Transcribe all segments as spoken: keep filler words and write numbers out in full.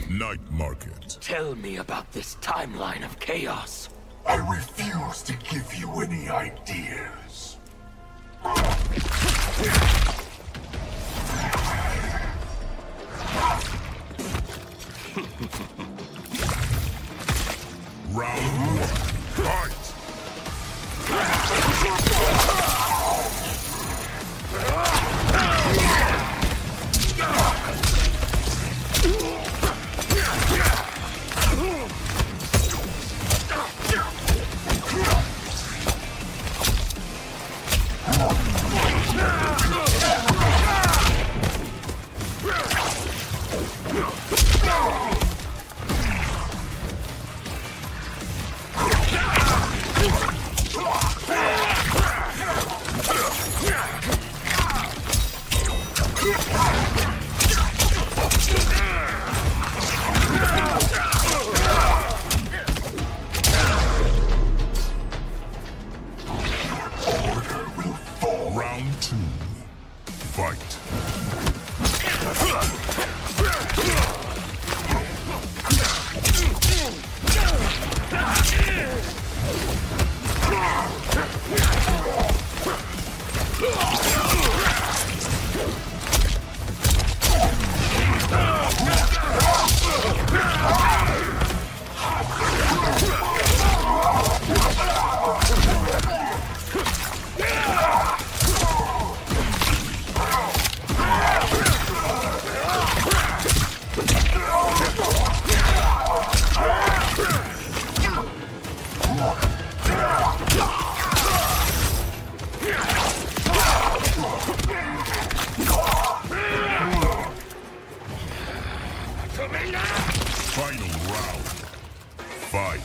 Night Market. Tell me about this timeline of chaos. I refuse to give you any ideas. Round one. Fight! Round two. Fight. Final round. Fight.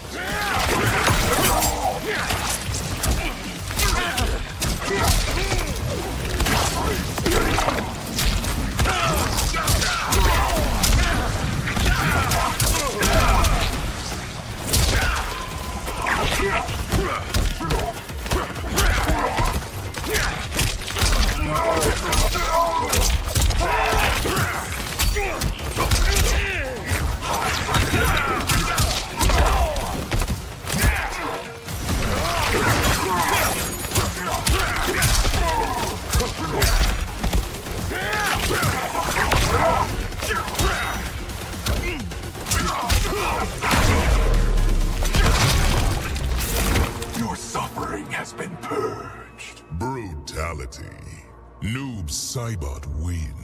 Your suffering has been purged. Brutality. Noob Saibot wins.